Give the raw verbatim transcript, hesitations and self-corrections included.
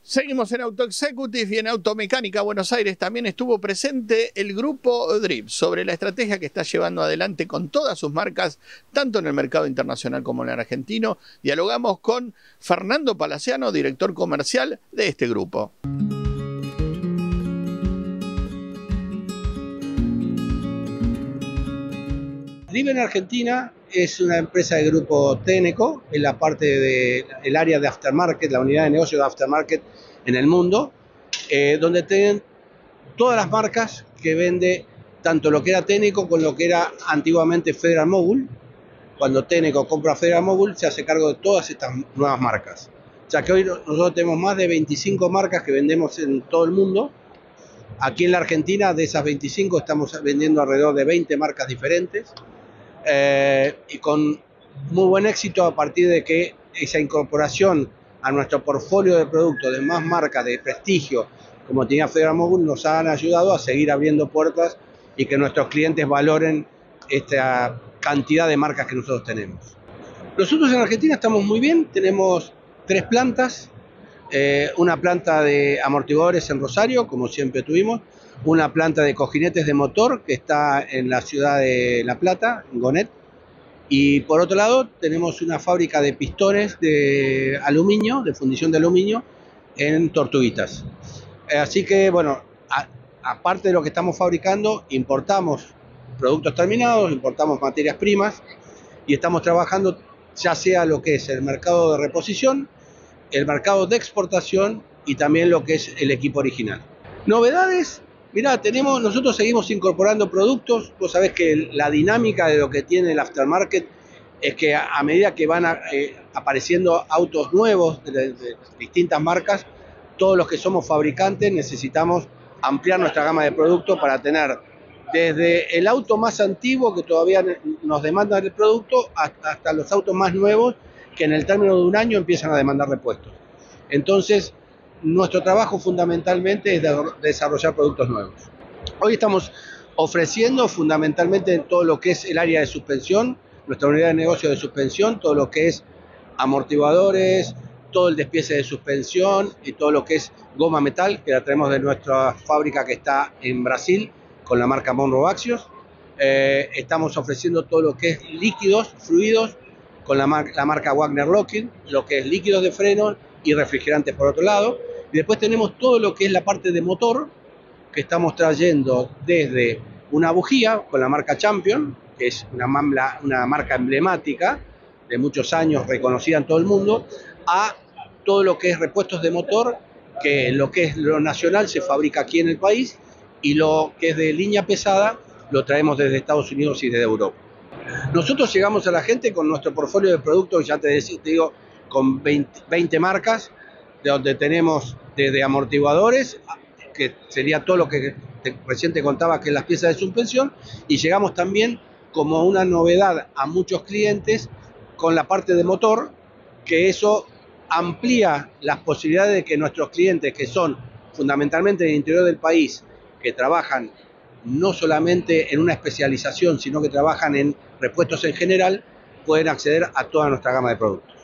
Seguimos en Auto Executive y en Automecánica Buenos Aires también estuvo presente el grupo Drip sobre la estrategia que está llevando adelante con todas sus marcas, tanto en el mercado internacional como en el argentino. Dialogamos con Fernando Palaciano, director comercial de este grupo. Drip en Argentina es una empresa del grupo Tenneco, en la parte del área de aftermarket, la unidad de negocio de aftermarket en el mundo, eh, donde tienen todas las marcas que vende tanto lo que era Tenneco con lo que era antiguamente Federal-Mogul. Cuando Tenneco compra Federal-Mogul se hace cargo de todas estas nuevas marcas. O sea que hoy nosotros tenemos más de veinticinco marcas que vendemos en todo el mundo. Aquí en la Argentina, de esas veinticinco, estamos vendiendo alrededor de veinte marcas diferentes. Eh, y con muy buen éxito a partir de que esa incorporación a nuestro portfolio de productos de más marcas de prestigio como tenía Federal-Mogul nos han ayudado a seguir abriendo puertas y que nuestros clientes valoren esta cantidad de marcas que nosotros tenemos. Nosotros en Argentina estamos muy bien, tenemos tres plantas, eh, una planta de amortiguadores en Rosario, como siempre tuvimos, una planta de cojinetes de motor que está en la ciudad de La Plata, en Gonet, y por otro lado tenemos una fábrica de pistones de aluminio, de fundición de aluminio, en Tortuguitas. Así que, bueno, a, aparte de lo que estamos fabricando, importamos productos terminados, importamos materias primas y estamos trabajando ya sea lo que es el mercado de reposición, el mercado de exportación y también lo que es el equipo original. Novedades. Mirá, tenemos, nosotros seguimos incorporando productos. Vos sabés que la dinámica de lo que tiene el aftermarket es que a, a medida que van a, eh, apareciendo autos nuevos de, de, de distintas marcas, todos los que somos fabricantes necesitamos ampliar nuestra gama de productos para tener desde el auto más antiguo que todavía nos demanda el producto hasta, hasta los autos más nuevos que en el término de un año empiezan a demandar repuestos. Entonces, nuestro trabajo fundamentalmente es de desarrollar productos nuevos. Hoy estamos ofreciendo fundamentalmente en todo lo que es el área de suspensión, nuestra unidad de negocio de suspensión, todo lo que es amortiguadores, todo el despiece de suspensión y todo lo que es goma metal, que la traemos de nuestra fábrica que está en Brasil con la marca Monroe Axios. Eh, estamos ofreciendo todo lo que es líquidos, fluidos, con la, mar la marca Wagner Locking, lo que es líquidos de freno y refrigerantes por otro lado. Y después tenemos todo lo que es la parte de motor, que estamos trayendo desde una bujía con la marca Champion, que es una, mamla, una marca emblemática de muchos años, reconocida en todo el mundo, a todo lo que es repuestos de motor, que lo que es lo nacional se fabrica aquí en el país, y lo que es de línea pesada lo traemos desde Estados Unidos y desde Europa. Nosotros llegamos a la gente con nuestro portfolio de productos, ya te, decía, te digo, con veinte, veinte marcas, de donde tenemos desde amortiguadores, que sería todo lo que te, recién te contaba que es las piezas de suspensión, y llegamos también como una novedad a muchos clientes con la parte de motor, que eso amplía las posibilidades de que nuestros clientes, que son fundamentalmente en el interior del país, que trabajan no solamente en una especialización, sino que trabajan en repuestos en general, pueden acceder a toda nuestra gama de productos.